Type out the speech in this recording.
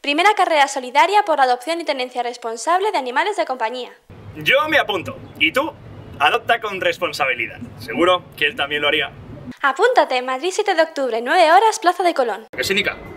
Primera carrera solidaria por adopción y tenencia responsable de animales de compañía. Yo me apunto. ¿Y tú? Adopta con responsabilidad. Seguro que él también lo haría. Apúntate, Madrid 7 de octubre, 9 horas, Plaza de Colón. ¿Qué sí, Nica?